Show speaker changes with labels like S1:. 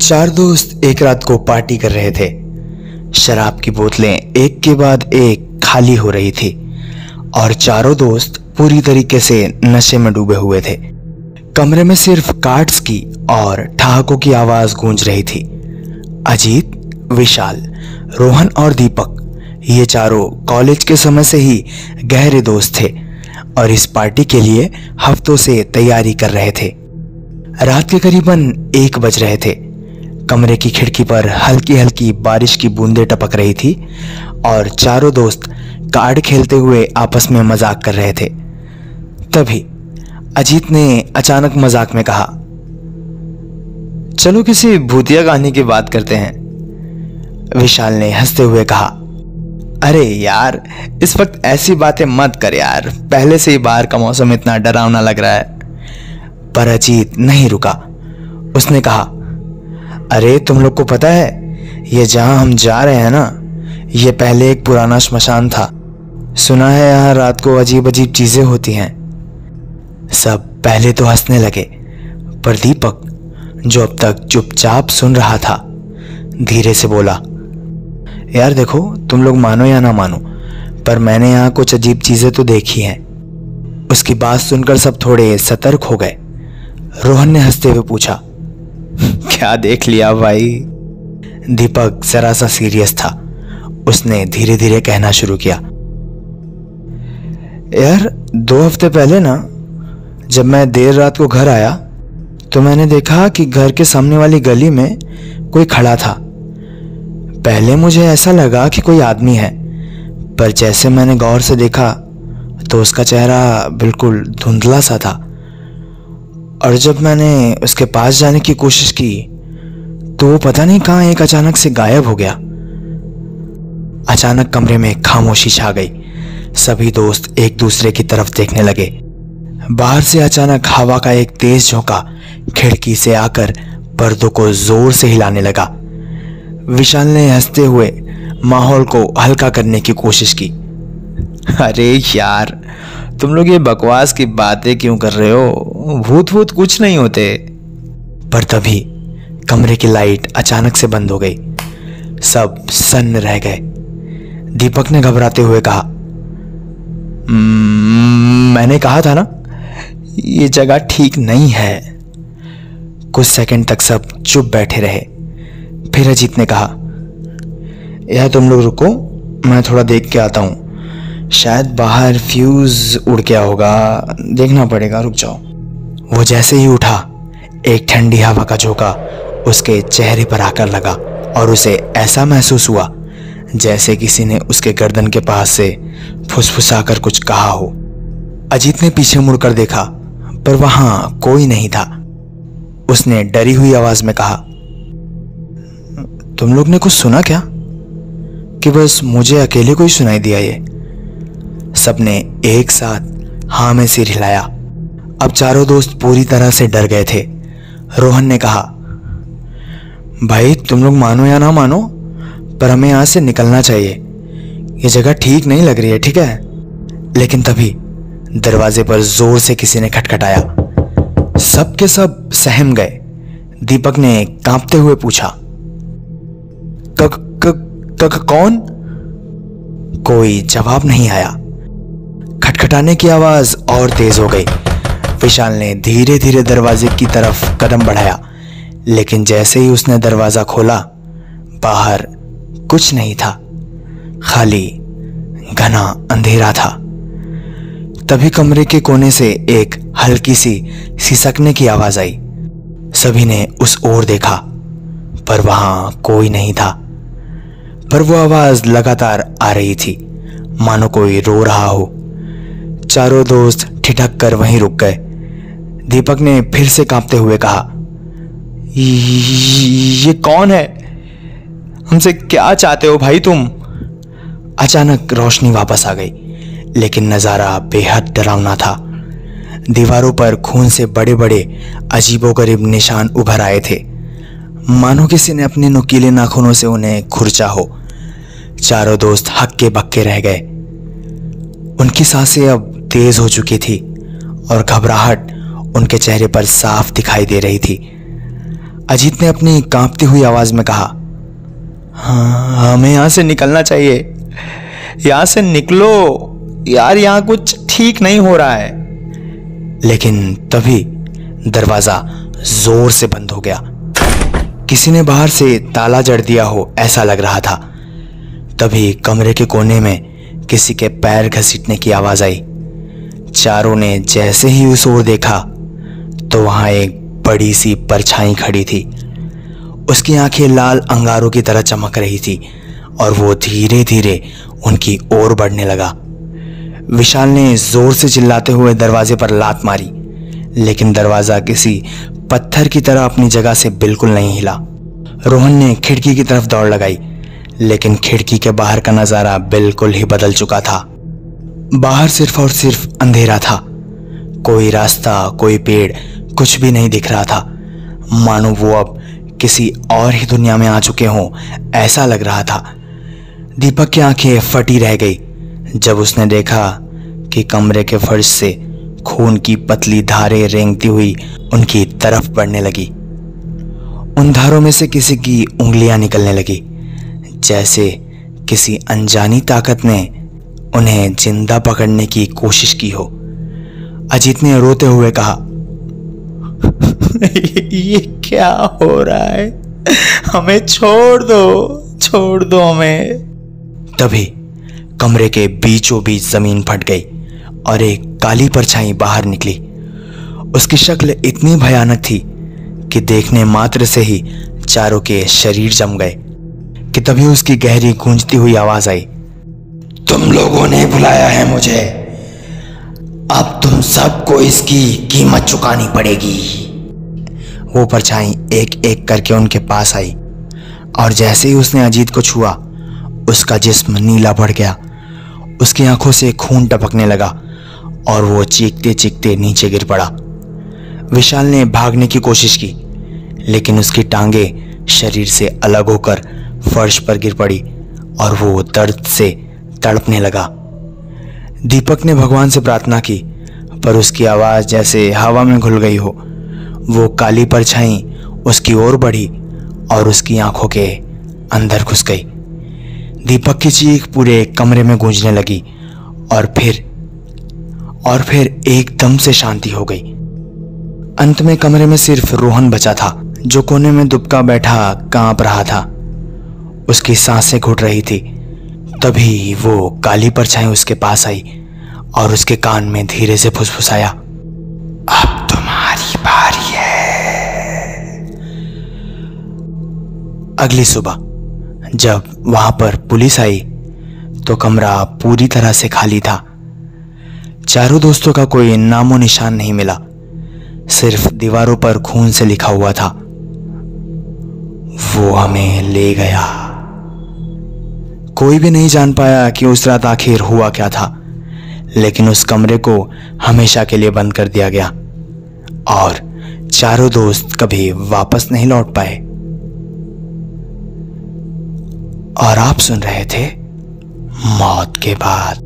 S1: चार दोस्त एक रात को पार्टी कर रहे थे। शराब की बोतलें एक के बाद एक खाली हो रही थी और चारों दोस्त पूरी तरीके से नशे में डूबे हुए थे। कमरे में सिर्फ कार्ड्स की और ठहाकों की आवाज गूंज रही थी। अजीत, विशाल, रोहन और दीपक, ये चारों कॉलेज के समय से ही गहरे दोस्त थे और इस पार्टी के लिए हफ्तों से तैयारी कर रहे थे। रात के करीबन 1 बज रहे थे। कमरे की खिड़की पर हल्की हल्की बारिश की बूंदें टपक रही थी और चारों दोस्त कार्ड खेलते हुए आपस में मजाक कर रहे थे। तभी अजीत ने अचानक मजाक में कहा, चलो किसी भूतिया कहानी की बात करते हैं। विशाल ने हंसते हुए कहा, अरे यार, इस वक्त ऐसी बातें मत कर यार, पहले से ही बाहर का मौसम इतना डरावना लग रहा है। पर अजीत नहीं रुका। उसने कहा, अरे तुम लोग को पता है ये जहां हम जा रहे हैं ना, ये पहले एक पुराना श्मशान था। सुना है यहाँ रात को अजीब अजीब चीजें होती हैं। सब पहले तो हंसने लगे, पर दीपक, जो अब तक चुपचाप सुन रहा था, धीरे से बोला, यार देखो, तुम लोग मानो या ना मानो, पर मैंने यहाँ कुछ अजीब चीजें तो देखी हैं। उसकी बात सुनकर सब थोड़े सतर्क हो गए। रोहन ने हंसते हुए पूछा, क्या देख लिया भाई? दीपक जरा सा सीरियस था। उसने धीरे धीरे कहना शुरू किया, यार 2 हफ्ते पहले ना, जब मैं देर रात को घर आया तो मैंने देखा कि घर के सामने वाली गली में कोई खड़ा था। पहले मुझे ऐसा लगा कि कोई आदमी है, पर जैसे मैंने गौर से देखा तो उसका चेहरा बिल्कुल धुंधला सा था। और जब मैंने उसके पास जाने की कोशिश की तो वो पता नहीं कहाँ एक अचानक से गायब हो गया। अचानक कमरे में खामोशी छा गई। सभी दोस्त एक दूसरे की तरफ देखने लगे। बाहर से अचानक हवा का एक तेज झोंका खिड़की से आकर पर्दों को जोर से हिलाने लगा। विशाल ने हंसते हुए माहौल को हल्का करने की कोशिश की, अरे यार, तुम लोग ये बकवास की बातें क्यों कर रहे हो? भूत भूत कुछ नहीं होते। पर तभी कमरे की लाइट अचानक से बंद हो गई। सब सन्न रह गए। दीपक ने घबराते हुए कहा, मैंने कहा था ना, ये जगह ठीक नहीं है। कुछ सेकंड तक सब चुप बैठे रहे। फिर अजीत ने कहा, यार तुम लोग रुको, मैं थोड़ा देख के आता हूँ। शायद बाहर फ्यूज उड़ गया होगा, देखना पड़ेगा, रुक जाओ। वो जैसे ही उठा, एक ठंडी हवा का झोंका उसके चेहरे पर आकर लगा और उसे ऐसा महसूस हुआ जैसे किसी ने उसके गर्दन के पास से फुसफुसाकर कुछ कहा हो। अजीत ने पीछे मुड़कर देखा, पर वहां कोई नहीं था। उसने डरी हुई आवाज में कहा, तुम लोग ने कुछ सुना क्या? कि बस मुझे अकेले को ही सुनाई दिया ये? सबने एक साथ हाँ में सिर हिलाया। अब चारों दोस्त पूरी तरह से डर गए थे। रोहन ने कहा, भाई तुम लोग मानो या ना मानो, पर हमें यहां से निकलना चाहिए। ये जगह ठीक नहीं लग रही है, ठीक है? लेकिन तभी दरवाजे पर जोर से किसी ने खटखटाया। सब के सब सहम गए। दीपक ने कांपते हुए पूछा, कौन? कोई जवाब नहीं आया। खटखटाने की आवाज और तेज हो गई। विशाल ने धीरे धीरे दरवाजे की तरफ कदम बढ़ाया, लेकिन जैसे ही उसने दरवाजा खोला, बाहर कुछ नहीं था, खाली घना अंधेरा था। तभी कमरे के कोने से एक हल्की सी सिसकने की आवाज आई। सभी ने उस ओर देखा, पर वहां कोई नहीं था। पर वो आवाज लगातार आ रही थी, मानो कोई रो रहा हो। चारों दोस्त ठिठक कर वहीं रुक गए। दीपक ने फिर से कांपते हुए कहा, ये कौन है? हमसे क्या चाहते हो भाई तुम? अचानक रोशनी वापस आ गई, लेकिन नजारा बेहद डरावना था। दीवारों पर खून से बड़े बड़े अजीबोगरीब निशान उभर आए थे, मानो किसी ने अपने नुकीले नाखूनों से उन्हें खुरचा हो। चारों दोस्त हक्के बक्के रह गए। उनकी सांसें अब तेज हो चुकी थी और घबराहट उनके चेहरे पर साफ दिखाई दे रही थी। अजीत ने अपनी कांपती हुई आवाज में कहा, हाँ, हमें यहां से निकलना चाहिए। यहां से निकलो यार, यहां कुछ ठीक नहीं हो रहा है। लेकिन तभी दरवाजा जोर से बंद हो गया। किसी ने बाहर से ताला जड़ दिया हो ऐसा लग रहा था। तभी कमरे के कोने में किसी के पैर घसीटने की आवाज आई। चारों ने जैसे ही उस ओर देखा तो वहां एक बड़ी सी परछाई खड़ी थी। उसकी आंखें लाल अंगारों की तरह चमक रही थी और वो धीरे धीरे उनकी ओर बढ़ने लगा। विशाल ने जोर से चिल्लाते हुए दरवाजे पर लात मारी, लेकिन दरवाजा किसी पत्थर की तरह अपनी जगह से बिल्कुल नहीं हिला। रोहन ने खिड़की की तरफ दौड़ लगाई, लेकिन खिड़की के बाहर का नजारा बिल्कुल ही बदल चुका था। बाहर सिर्फ और सिर्फ अंधेरा था। कोई रास्ता, कोई पेड़, कुछ भी नहीं दिख रहा था। मानो वो अब किसी और ही दुनिया में आ चुके हों ऐसा लग रहा था। दीपक की आंखें फटी रह गई जब उसने देखा कि कमरे के फर्श से खून की पतली धारें रेंगती हुई उनकी तरफ बढ़ने लगी। उन धारों में से किसी की उंगलियां निकलने लगी, जैसे किसी अनजानी ताकत ने उन्हें जिंदा पकड़ने की कोशिश की हो। अजीत ने रोते हुए कहा, ये क्या हो रहा है? हमें छोड़ दो हमें। तभी कमरे के बीचों बीच जमीन फट गई और एक काली परछाई बाहर निकली। उसकी शक्ल इतनी भयानक थी कि देखने मात्र से ही चारों के शरीर जम गए कि तभी उसकी गहरी गूंजती हुई आवाज आई, तुम लोगों ने बुलाया है मुझे, अब तुम सबको इसकी कीमत चुकानी पड़ेगी। वो परछाई एक एक करके उनके पास आई और जैसे ही उसने अजीत को छुआ उसका जिस्म नीला पड़ गया। उसकी आंखों से खून टपकने लगा और वो चीखते चीखते नीचे गिर पड़ा। विशाल ने भागने की कोशिश की, लेकिन उसकी टांगें शरीर से अलग होकर फर्श पर गिर पड़ी और वो दर्द से तड़पने लगा। दीपक ने भगवान से प्रार्थना की, पर उसकी आवाज जैसे हवा में घुल गई हो। वो काली परछाई उसकी ओर बढ़ी और उसकी आंखों के अंदर घुस गई। दीपक की चीख पूरे कमरे में गूंजने लगी और फिर एकदम से शांति हो गई। अंत में कमरे में सिर्फ रोहन बचा था, जो कोने में दुबका बैठा कांप रहा था। उसकी सांसें घुट रही थी। तभी वो काली परछाई उसके पास आई और उसके कान में धीरे से फुसफुसाया, अब तुम्हारी बारी है। अगली सुबह जब वहां पर पुलिस आई तो कमरा पूरी तरह से खाली था। चारों दोस्तों का कोई नामो निशान नहीं मिला, सिर्फ दीवारों पर खून से लिखा हुआ था, वो हमें ले गया। कोई भी नहीं जान पाया कि उस रात आखिर हुआ क्या था, लेकिन उस कमरे को हमेशा के लिए बंद कर दिया गया और चारों दोस्त कभी वापस नहीं लौट पाए। और आप सुन रहे थे मौत के बाद।